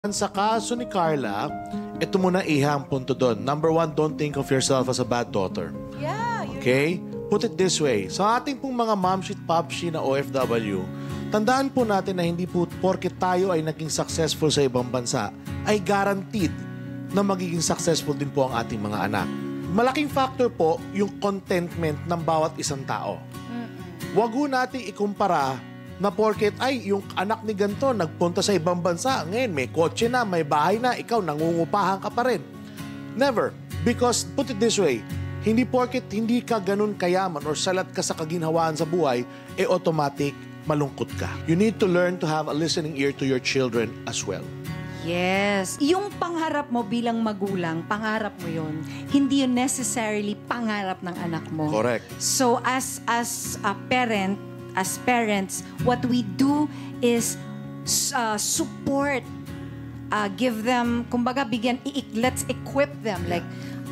Sa kaso ni Carla, ito muna ang punto doon. Number one, don't think of yourself as a bad daughter. Yeah. Okay? Put it this way. Sa ating pong mga momshit, popshi na OFW, tandaan po natin na hindi po porket tayo ay naging successful sa ibang bansa, ay guaranteed na magiging successful din po ang ating mga anak. Malaking factor po yung contentment ng bawat isang tao. Wag ho natin ikumpara na porket, ay, yung anak ni ganito nagpunta sa ibang bansa, ngayon may kotse na, may bahay na, ikaw nangungupahan ka pa rin. Never. Because, put it this way, hindi porket hindi ka ganun kayaman or salat ka sa kaginhawaan sa buhay, automatic malungkot ka. You need to learn to have a listening ear to your children as well. Yes. Yung pangarap mo bilang magulang, pangarap mo yun. Hindi yun necessarily pangarap ng anak mo. Correct. So, as a parent, as parents, what we do is support, give them, kumbaga, let's equip them, like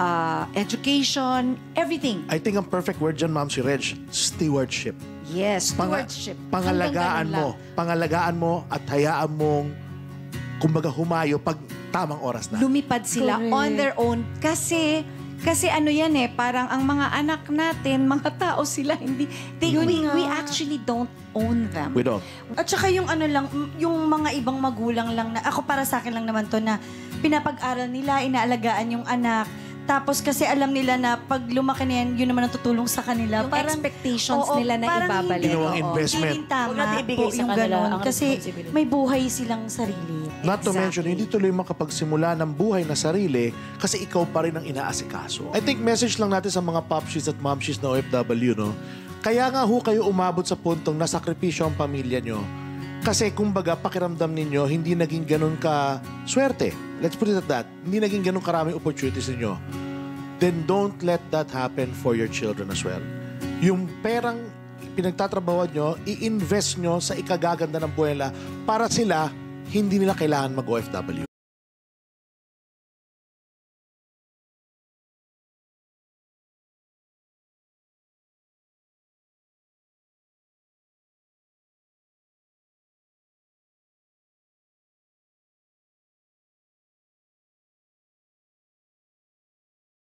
education, everything. I think ang perfect word dyan, Ma'am si Reg, stewardship. Yes, stewardship. Pangalagaan mo at hayaan mong, kumbaga, humayo pag tamang oras na. Lumipad sila on their own kasi ano yan parang ang mga anak natin, mga tao sila, hindi, we actually don't own them. We don't. At saka yung ano lang, yung mga ibang magulang lang na, ako para sa akin lang naman to na pinapag-aral nila, inaalagaan yung anak. Tapos kasi alam nila na pag lumaki na yan, yun naman ang tutulong sa kanila. Yung expectations nila na parang ibabalik. Ginawang Hindi investment. rin tama Huwag natin ibigay po sa yung kanila ganon. ang Kasi responsibility. may buhay silang sarili. Not to mention, hindi tuloy makapagsimula ng buhay na sarili kasi ikaw pa rin ang inaasikaso. I think message lang natin sa mga popshis at momshis na OFW, no? Kaya nga ho kayo umabot sa puntong nasakripisyo ang pamilya nyo. Kasi kumbaga pakiramdam ninyo, hindi naging ganun ka swerte. Let's put it at that. Hindi naging ganun karaming opportunities ninyo. Then don't let that happen for your children as well. Yung perang pinagtatrabawan nyo, i-invest nyo sa ikagaganda ng buhay nila para sila hindi nila kailangan mag-OFW.